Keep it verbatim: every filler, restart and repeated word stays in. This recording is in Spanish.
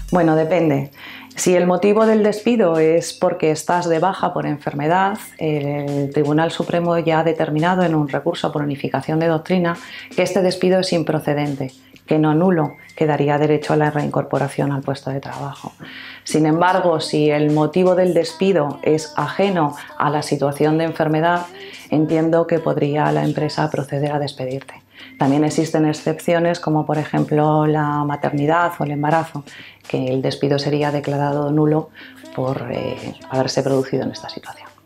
Bueno, depende. Si el motivo del despido es porque estás de baja por enfermedad, el Tribunal Supremo ya ha determinado en un recurso por unificación de doctrina que este despido es improcedente, que no nulo, que daría derecho a la reincorporación al puesto de trabajo. Sin embargo, si el motivo del despido es ajeno a la situación de enfermedad, entiendo que podría la empresa proceder a despedirte. También existen excepciones como por ejemplo la maternidad o el embarazo, que el despido sería declarado nulo por eh, haberse producido en esta situación.